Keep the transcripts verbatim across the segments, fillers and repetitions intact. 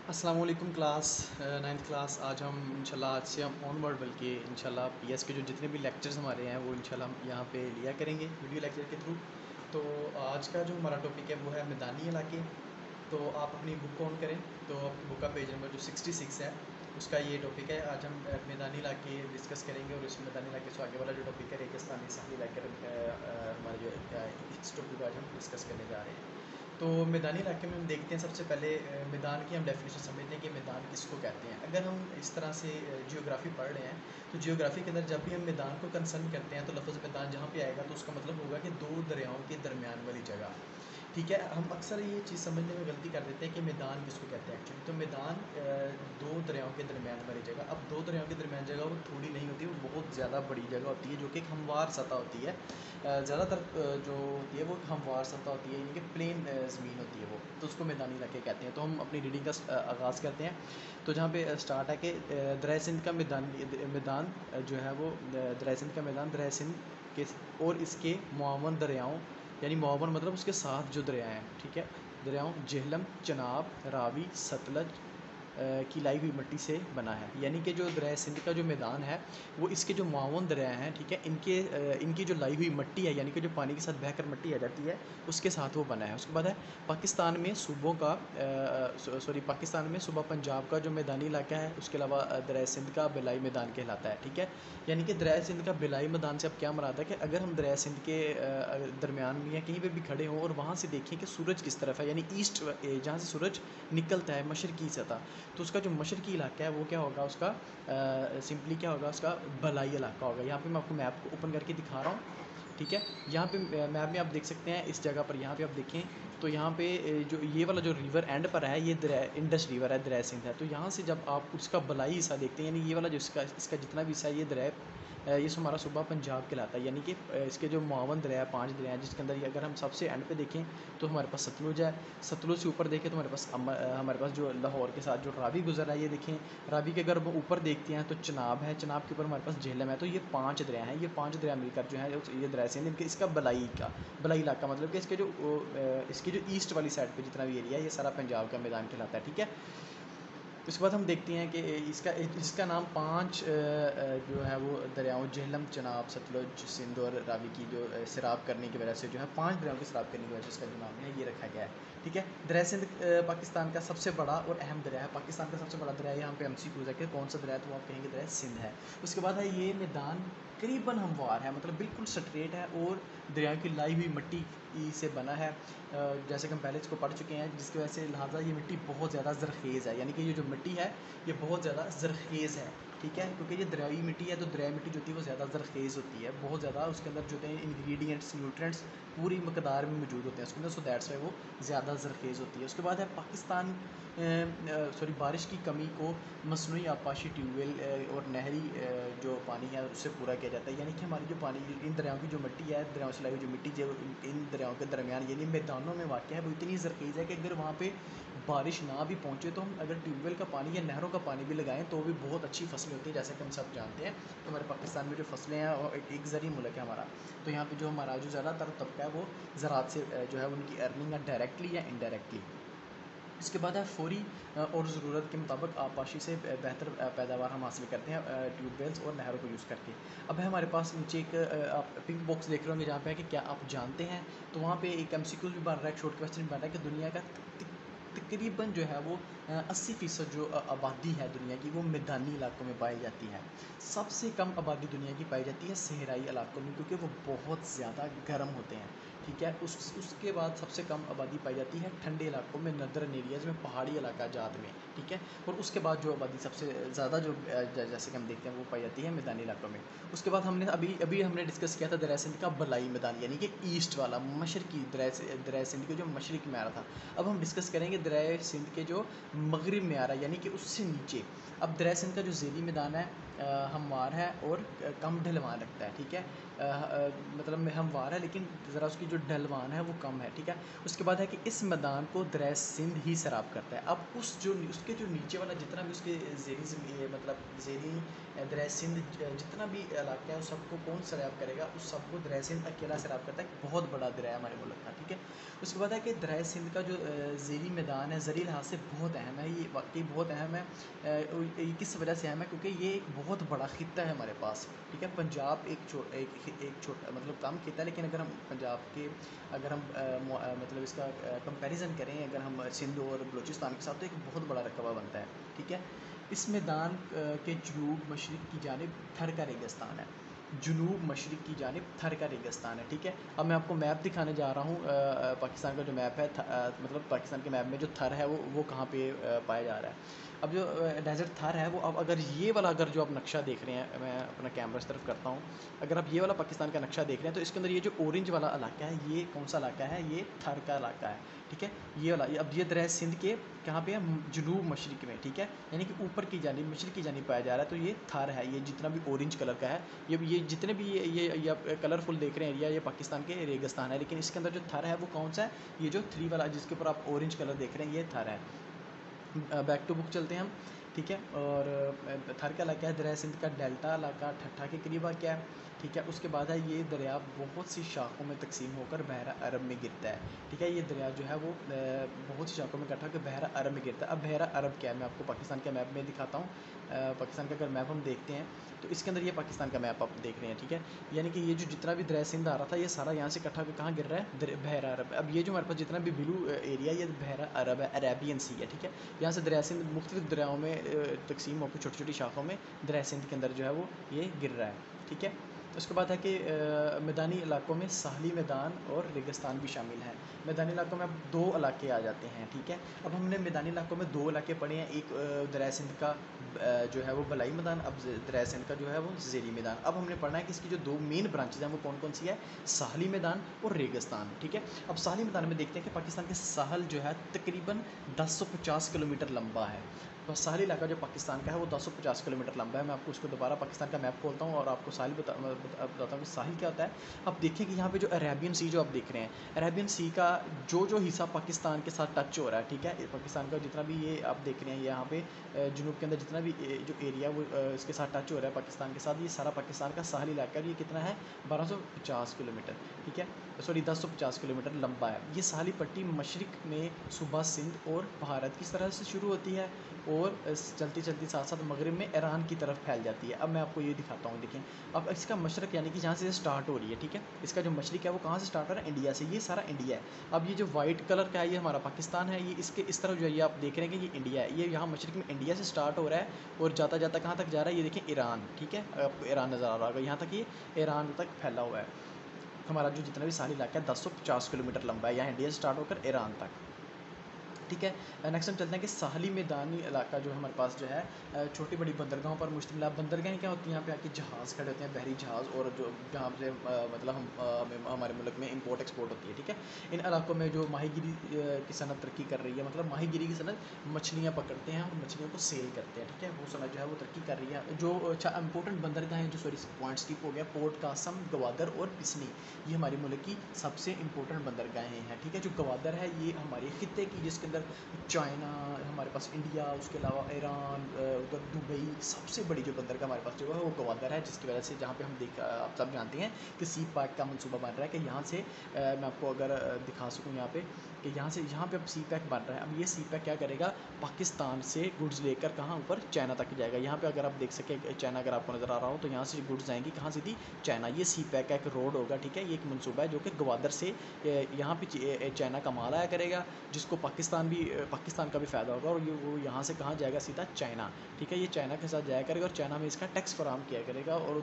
अस्सलाम वालेकुम class ninth class. आज हम इंशाल्लाह आज से हम ऑनवर्ड बल्कि इंशाल्लाह पीएस के जो जितने भी लेक्चर्स हमारे हैं वो इंशाल्लाह हम यहाँ पे लिया करेंगे वीडियो लेक्चर के थ्रू। तो आज का जो हमारा टॉपिक है वो है मैदानी इलाके। तो आप अपनी बुक ऑन करें तो आपकी बुक का पेज नंबर जो सिक्सटी सिक्स है उसका ये टॉपिक है। आज हम अ, मैदानी इलाके डिस्कस करेंगे और इस मैदानी इलाके से आगे वाला जो टॉपिक है रेगिस्तानी साहली इलाके अ, अ, हमारे जो अ, इस टॉपिक को आज हम डिस्कस करने जा रहे हैं। तो मैदानी इलाके में हम देखते हैं सबसे पहले अ, मैदान की हम डेफिनेशन समझते हैं कि मैदान किसको कहते हैं। अगर हम इस तरह से जियोग्राफी पढ़ रहे हैं तो जियोग्राफी के अंदर जब भी हम मैदान को कंसर्न करते हैं तो लफ्ज़ मैदान जहाँ पे आएगा तो उसका मतलब होगा कि दो दरियाओं के दरमियान वाली जगह। ठीक है, हम अक्सर ये चीज़ समझने में गलती कर देते हैं कि मैदान किसको कहते हैं एक्चुअली। तो मैदान अ, दो दरियाओं के दरमियान वाली जगह। अब दो दरियाओं के दरमियान जगह वो थोड़ी नहीं होती, वो बहुत ज़्यादा बड़ी जगह होती है जो कि एक हमवार सतह होती है। अ, ज़्यादातर अ, जो होती है वो एक हमवार सतह होती है, यानी कि प्लेन ज़मीन होती है वो, तो उसको मैदानी इलाके कहते हैं। तो हम अपनी रीडिंग का स- अ, आगाज़ करते हैं। तो जहाँ पे स्टार्ट है कि अ, दरिया सिंध का मैदान मैदान अ, जो है वो अ, दरिया सिंध का मैदान दरिया सिंध के और इसके मुआवन दरियाओं, यानी मुआवन मतलब उसके साथ जो दरिया हैं, ठीक है, दरियाओं झेलम, चनाब, रावी, सतलज अ, की लाई हुई मिट्टी से बना है। यानी कि जो दरिया सिंध का जो मैदान है वो इसके जो मुआवन दरिया हैं, ठीक है, इनके अ, इनकी जो लाई हुई मिट्टी है, यानी कि जो पानी के साथ बहकर मिट्टी आ जाती है उसके साथ वो बना है। उसके बाद है पाकिस्तान में सूबों का अ, सॉरी पाकिस्तान में सूबा पंजाब का जो मैदानी इलाका है उसके अलावा अ, दरिया सिंध का बिलाई मैदान कहलाता है। ठीक है, यानी कि दरिया सिंध का बिलाई मैदान से अब क्या मुराद है कि अगर हम दरिया सिंध के दरमियान में या कहीं पे भी खड़े हों और वहाँ से देखें कि सूरज किस तरफ है, यानी ईस्ट जहाँ से सूरज निकलता है मशरकी सतह, तो उसका जो मशरकी इलाका है वो क्या होगा, उसका सिंपली क्या होगा, उसका भलाई इलाका होगा। यहाँ पे मैं आपको मैप को ओपन करके दिखा रहा हूँ। ठीक है, यहाँ पे मैप में आप देख सकते हैं इस जगह पर, यहाँ पे आप देखें तो यहाँ पे अ, जो ये वाला जो रिवर एंड पर है ये दरिया इंडस रिवर है, दरिया सिंध है। तो यहाँ से जब आप उसका बलाई हिस्सा देखते हैं, यानी ये वाला जो इसका इसका जितना भी हिस्सा है ये दरिया अ, ये हमारा सूबा पंजाब कहलाता है। यानी कि अ, इसके जो मुआवन दरिया है, पाँच दरिया हैं, जिसके अंदर ये अगर हम सबसे एंड पे देखें तो हमारे पास सतलुज है। सतलुज से ऊपर देखें तो हमारे पास अम- अ, हमारे पास जो लाहौर के साथ जो रावी गुजर है ये देखें। रावी के अगर ऊपर देखते हैं तो चनाब है, चनाब के ऊपर हमारे पास झेलम है। तो ये पांच दरिया हैं, ये पांच दरिया मिलकर जो है ये दरिया सिंध, इनके इसका बलाई का बलाई इलाका, मतलब कि इसके जो अ, इसकी जो ईस्ट वाली साइड पे जितना भी एरिया है ये सारा पंजाब का मैदान कहलाता है। ठीक है, उसके बाद हम देखते हैं कि इसका इसका नाम पांच अ, अ, जो है वो दरियाओं झेलम, चनाब, सतलुज, सिंध और रावी की जो अ, सैराब करने की वजह से जो है पांच दरियाओं की सैराब करने की वजह से इसका जो नाम है ये रखा गया है। ठीक है, दरिया सिंध अ, पाकिस्तान का सबसे बड़ा और अहम दरिया है। पाकिस्तान का सबसे बड़ा दरिया है, यहाँ पे एम सी क्यूज़ है कि कौन सा दरिया है, तो आप कहेंगे दरिया सिंध है। उसके बाद है ये मैदान करीबन हमवार है, मतलब बिल्कुल स्ट्रेट है और दरिया की लाई हुई मिट्टी से बना है। अ, जैसे कि हम पहले इसको पढ़ चुके हैं, जिसकी वजह से लिहाजा ये मिट्टी बहुत ज़्यादा ज़रख़ेज़ है, यानी कि ये जो मिट्टी है ये बहुत ज़्यादा ज़रख़ेज़ है। ठीक है, क्योंकि ये दरियाई मिट्टी है तो दरियाई मिट्टी जो होती है वो ज़्यादा ज़रख़ेज़ होती है, बहुत ज़्यादा उसके अंदर जो होते हैं इंग्रेडिएंट्स, न्यूट्रिएंट्स पूरी मकदार में मौजूद होते हैं उसके अंदर, सो दैट्स वाई वो ज़्यादा ज़रख़ेज़ होती है। उसके बाद है पाकिस्तान सॉरी बारिश की कमी को मसनूई आबपाशी, ट्यूबवेल और नहरी अ, जो पानी है उससे पूरा किया जाता है। यानी कि हमारी जो पानी इन दरियाओं की जो मिट्टी है, दरियाओं से लाई हुई जो मिट्टी जो इन इन दरियाओं के दरमियान यानी मैदानों में वाक़ है वो इतनी ज़रख़ेज़ है कि अगर वहाँ पे बारिश ना भी पहुँचे तो हम अगर ट्यूबवेल का पानी या नहरों का पानी भी लगाएं तो भी बहुत अच्छी फसलें होती हैं। जैसे कि हम सब जानते हैं तो हमारे पाकिस्तान में जो फसलें हैं और एक, एक ज़री मुल्क है हमारा, तो यहाँ पे जो हमारा जो ज़्यादातर तबका है वो ज़राअत से अ, जो है उनकी अर्निंग है डायरेक्टली या इनडायरेक्टली। इसके बाद है फौरी अ, और ज़रूरत के मुताबिक आबपाशी से बे- बेहतर अ, पैदावार हम हासिल करते हैं ट्यूबवेल्स और नहरों को यूज़ करके। अब है हमारे पास नीचे एक अ, आप पिंक बॉक्स देख रहे होंगे जहाँ पे है कि क्या आप जानते हैं, तो वहाँ पे एक एमसीक्यूज भी बन रहा है, एक शॉर्ट क्वेश्चन भी बन रहा है कि दुनिया का तक- तकरीबन जो है वो अस्सी फ़ीसद जो अ, आबादी है दुनिया की वो मैदानी इलाकों में पाई जाती है। सबसे कम आबादी दुनिया की पाई जाती है सहराई इलाकों में, क्योंकि वो बहुत ज़्यादा गर्म होते हैं। ठीक है, उस उसके बाद सबसे कम आबादी पाई जाती है ठंडे इलाकों में, नदरन एरियाज़ में, पहाड़ी इलाका जात में। ठीक है, और उसके बाद जो आबादी सबसे ज़्यादा जो अ, ज- जैसे कि हम देखते हैं वो पाई जाती है मैदानी इलाकों में। उसके बाद हमने अभी अभी हमने डिस्कस किया था दरिया सिंध का बलाई मैदान, यानी कि ईस्ट वाला मशरकी दरिया से- दरिया सिंध के जो मशरक में आ रहा था। अब हम डिस्कस करेंगे दरिया सिंध के जो मगरिब में आ रहा है, यानी कि उससे नीचे। अब दरिया सिंध का जो ज़ेली मैदान है अ, हमवार है और कम ढलवान रखता है। ठीक है, मतलब में हमवार है, लेकिन ज़रा उसकी जो ढलवान है वो कम है, ठीक है। उसके बाद है कि इस मैदान को दरिया सिंध ही सैराब करता है। अब उस जो उसके जो नीचे वाला जितना भी उसके ज़ेरी मतलब ज़ेरी दरिया सिंध जितना भी इलाका है उस सबको कौन सैराब करेगा, उस सबको दरिया सिंध अकेला सैराब करता है। बहुत बड़ा दरिया है हमारे मुल्क का, ठीक है। उसके बाद है कि दरिया सिंध का जो ज़ेरी मैदान है ज़री लिहाज से बहुत अहम है, ये वाकई बहुत अहम है। ये किस वजह से अहम है, क्योंकि ये एक बहुत बड़ा खित्ता है हमारे पास, ठीक है। पंजाब एक छो एक एक छोटा मतलब कम खित्ता है, लेकिन अगर हम पंजाब के अगर हम आ, मतलब इसका कंपैरिजन करें अगर हम सिंध और बलूचिस्तान के साथ, तो एक बहुत बड़ा रकबा बनता है, ठीक है। इस मैदान के जनूब मशरिक़ की जानिब थर का रेगिस्तान है, जनूब मशरिक़ की जानिब थर का रेगिस्तान है, ठीक है। अब मैं आपको मैप दिखाने जा रहा हूँ, पाकिस्तान का जो मैप है, मतलब पाकिस्तान के मैप में जो थर है वो वो कहाँ पे पाया जा रहा है। अब जो डेजर्ट थर है वो, अब अगर ये वाला अगर जो आप नक्शा देख रहे हैं, मैं अपना कैमरा इस तरफ करता हूँ, अगर आप ये वाला पाकिस्तान का नक्शा देख रहे हैं तो इसके अंदर ये जो ऑरेंज वाला इलाका है, ये कौन सा इलाका है, ये थर का इलाका है, ठीक है। ये वाला अब ये दरिया सिंध के कहाँ पे है, जनूब मशरिक़ में, ठीक है, यानी कि ऊपर की जानिब मशरिक़ की जानिब पाया जा रहा है। तो ये थर है, ये जितना भी ऑरेंज कलर का है, ये ये जितने भी ये ये, ये आप कलरफुल देख रहे हैं एरिया, ये पाकिस्तान के रेगिस्तान है। लेकिन इसके अंदर जो थर है वो कौन सा है, ये जो थ्री वाला जिसके ऊपर आप ऑरेंज कलर देख रहे हैं, ये थर है। बैक टू बुक चलते हैं हम, ठीक है। और थर का इलाका है दरिया सिंध का डेल्टा इलाका ठट्ठा के करीब क्या है, ठीक है। उसके बाद है ये दरिया बहुत सी शाखों में तकसीम होकर बहरा अरब में गिरता है, ठीक है। ये दरिया जो है वो बहुत सी शाखों में इकट्ठा होकर बहरा अरब में गिरता है। अब बहरा अरब क्या है, मैं आपको पाकिस्तान के मैप में दिखाता हूँ। पाकिस्तान का अगर मैप हम देखते हैं तो इसके अंदर ये पाकिस्तान का मैप आप देख रहे हैं, ठीक है। यानी कि ये जो जितना भी दरिया सिंध आ रहा था, ये सारा यहाँ से इकट्ठा होकर कहाँ गिर रहा है, बहरा अरब। अब ये जो हमारे पास जितना भी ब्लू एरिया, ये बहरा अरब है, अरेबियन सी है, ठीक है। यहाँ से दरिया सिंध मुख्तलिफ दरियाओं में तकसीम होकर छोटी छोटी शाखों में दरिया सिंध के अंदर जो है वो ये गिर रहा है, ठीक है। उसके बाद है कि मैदानी इलाकों में साहली मैदान और रेगिस्तान भी शामिल हैं। मैदानी इलाकों में अब दो इलाके आ जाते हैं, ठीक है। अब हमने मैदानी इलाकों में दो इलाके पढ़े हैं, एक दरिया सिंध का जो है वो बलाई मैदान, अब दरिया सिंध का जो है वो ज़ेरी मैदान। अब हमने पढ़ना है कि इसकी जो दो मेन ब्रांचेज हैं वो कौन कौन सी है, साहली मैदान और रेगिस्तान, ठीक है। अब साहली मैदान में देखते हैं कि पाकिस्तान के साहल जो है तकरीबन दस सौ पचास किलोमीटर लंबा है। तो साहली इलाका जो पाकिस्तान का है वो दस सौ पचास किलोमीटर लंबा है। मैं आपको उसको दोबारा पाकिस्तान का मैप खोलता हूँ और आपको साहिल बता बताता हूँ कि साहिल क्या होता है। अब देखिए कि यहाँ पे जो अरेबियन सी जो आप देख रहे हैं, अरेबियन सी का जो जो हिस्सा पाकिस्तान के साथ टच हो रहा है, ठीक है। पाकिस्तान का जितना भी ये आप देख रहे हैं यहाँ पे जनूब के अंदर जितना भी जो एरिया वो इसके साथ टच हो रहा है पाकिस्तान के साथ, ये सारा पाकिस्तान का साहली इलाका है। ये कितना है, बारह सौ पचास किलोमीटर, ठीक है, सॉरी दस सौ पचास किलोमीटर लंबा है। ये साहली पट्टी मशरिक़ में सूबा सिंध और भारत की तरह से शुरू होती है और चलती चलती साथ साथ मगरिब में ईरान की तरफ फैल जाती है। अब मैं आपको ये दिखाता हूँ, देखिए। अब इसका मशरक़ यानी कि जहाँ से स्टार्ट हो रही है, ठीक है, इसका जो मशरिक़ है वो कहाँ से स्टार्ट हो रहा है, इंडिया से। ये सारा इंडिया है। अब ये जो वाइट कलर का है ये हमारा पाकिस्तान है, ये इसके इस तरफ जो है ये आप देख रहे हैं कि ये इंडिया है। ये यहाँ मशरिक़ में इंडिया से स्टार्ट हो रहा है और जाता जाता कहाँ तक जा रहा है, ये देखें ईरान, ठीक है। आपको ईरान नज़र आ रहा होगा, यहाँ तक ये ईरान तक फैला हुआ है। हमारा जो जितना भी साहली इलाका है दस सौ पचास किलोमीटर लंबा है, यहाँ इंडिया से स्टार्ट होकर ईरान तक, ठीक है। नेक्स्ट हम चलते हैं कि साहली मैदानी इलाका जो हमारे पास जो है छोटी बड़ी बंदरगाहों पर मुश्तमिल है। बंदरगाहें क्या होती हैं, यहाँ पे आके जहाज़ खड़े होते हैं, बहरी जहाज़, और जो जहाँ से मतलब हम हमारे मुल्क में इंपोर्ट एक्सपोर्ट होती है, ठीक है। इन इलाकों में जो माहीगिरी की सनत तरक्की कर रही है, मतलब माहीगिरी की सनत, मछलियाँ पकड़ते हैं और मछलियों को सेल करते हैं, ठीक है, वो सनत जो है वो तरक्की कर रही है। जो अच्छा इंपॉर्टेंट बंदरगाहें जो सॉरी पॉइंट स्किप हो गया, पोर्ट कासम, गवादर और पिसनी, ये हमारे मुल्क की सबसे इंपॉर्टेंट बंदरगाहें हैं, ठीक है। जो गवादर है ये हमारे खित्ते की, जिसके अंदर चाइना, हमारे पास इंडिया, उसके अलावा ईरान, उधर दुबई, सबसे बड़ी जो बंदरगाह हमारे पास जो है वो गवादर है, जिसकी वजह से जहाँ पे हम देख आप सब जानते हैं कि सी पैक का मंसूबा बन रहा है कि यहाँ से मैं आपको अगर दिखा सकूँ यहाँ पे कि यहाँ से यहाँ पे अब सी पैक बन रहा है। अब ये सी पैक क्या करेगा, पाकिस्तान से गुड्स लेकर कहाँ ऊपर चाइना तक जाएगा। यहाँ पे अगर आप देख सकें चाइना अगर आपको नज़र आ रहा हो तो यहाँ से गुड्स आएंगी कहाँ, सीधी चाइना। ये सी पैक का एक रोड होगा, ठीक है, ये एक मंसूबा है जो कि गवादर से यहाँ पे चाइना का माल आया करेगा, जिसको पाकिस्तान भी पाकिस्तान का भी फ़ायदा होगा, और ये वो यहाँ से कहाँ जाएगा, सीधा चाइना, ठीक है। ये चाइना के साथ जाया करेगा और चाइना में इसका टैक्स फराहम किया करेगा, और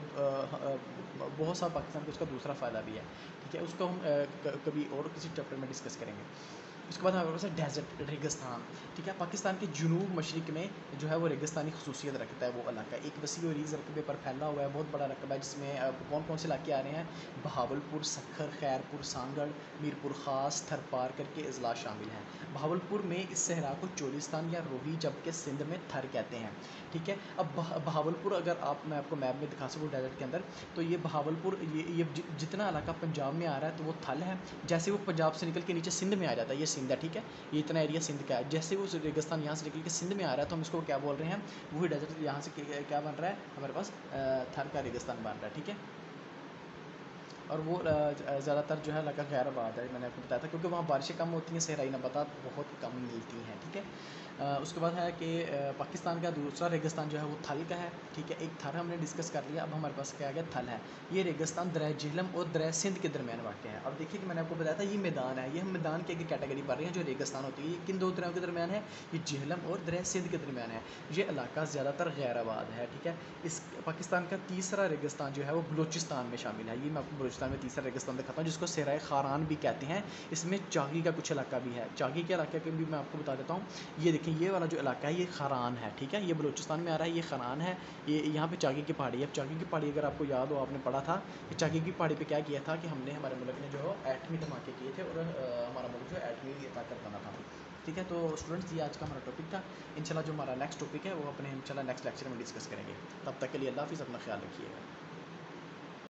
बहुत सारा पाकिस्तान को इसका दूसरा फ़ायदा भी है, ठीक है। उसको हम कभी और किसी चैप्टर में डिस्कस करेंगे। उसके बाद हमारे पास है डेजर्ट, रेगिस्तान। ठीक है, पाकिस्तान के जुनूब मशरक़ में जो है वो रेगिस्तानी खसूसियत रखता है वो इलाका। एक वसी और रीज़ रकबे पर फैला हुआ है, बहुत बड़ा रकबा है, जिसमें कौन कौन से इलाके आ रहे हैं? बहावलपुर, सखर, खैरपुर, सांगड़, मीरपुर ख़ास, थरपार करके अजला शामिल हैं। बहावलपुर में इस सहरा को चोलिस्तान या रोही, जबकि सिंध में थर कहते हैं। ठीक है, अब बहावलपुर अगर आप मैं आपको मैप में दिखा सकूँ डेजर्ट के अंदर, तो ये बहावलपुर ये ये जितना इलाका पंजाब में आ रहा है तो वो थल है। जैसे वो पंजाब से निकल के नीचे सिंध में आ जाता है, ये सिंध है। ठीक है, ये इतना एरिया सिंध का है। जैसे वो रेगिस्तान यहाँ से निकल के सिंध में आ रहा है तो हम इसको क्या बोल रहे हैं? वही डेजर्ट यहाँ से क्या बन रहा है हमारे पास? थर का रेगिस्तान बन रहा है। ठीक है, और वो ज़्यादातर जो है लगा गैर आबाद है, मैंने आपको बताया था, क्योंकि वहाँ बारिशें कम होती हैं, सहराई नबातात बहुत कम मिलती हैं। ठीक है, उसके बाद है कि पाकिस्तान का दूसरा रेगिस्तान जो है वो थल का है। ठीक है, एक थर हमने डिस्कस कर लिया, अब हमारे पास क्या आ गया? थल है। ये रेगिस्तान दरिया झेलम और दरिया सिंध के दरमियान वाक़ है। अब देखिए कि मैंने आपको बताया था ये मैदान है, ये हम मैदान की एक कैटेगरी पढ़ रहे हैं जो रेगिस्तान होती है। ये किन दो दरियाओं के दरमियान है? ये झेलम और दरिया सिंध के दरमियान है। ये इलाका ज़्यादातर गैर आबाद है। ठीक है, इस पाकिस्तान का तीसरा रेगिस्तान जो है वो बलूचिस्तान में शामिल है। ये मैं आपको बलूचिस्तान में तीसरा रेगिस्तान दिखाता हूँ, जिसको सहराए खारान भी कहते हैं। इसमें चागी का कुछ इलाका भी है। चागी के इलाके के भी मैं आपको बता देता हूँ। ये देखिए, ये वाला जो इलाका है ये खारान है। ठीक है, ये बलूचिस्तान में आ रहा है, ये खारान है। ये यहाँ पे चागी की पहाड़ी है। चागी की पहाड़ी अगर आपको याद हो, आपने पढ़ा था कि चागी की पहाड़ी पे क्या किया था कि हमने हमारे मुल्क ने जो है एटमी धमाके किए थे और हमारा मुल्क जो एटमी ताकत बना था। ठीक है, तो स्टूडेंट्स ये आज का हमारा टॉपिक था। इंशाल्लाह जो हमारा नेक्स्ट टॉपिक है वो अपने इंशाल्लाह नेक्स्ट लेक्चर में डिस्कस करेंगे। तब तक के लिए अल्लाह हाफ़िज़, अपना ख्याल रखिएगा।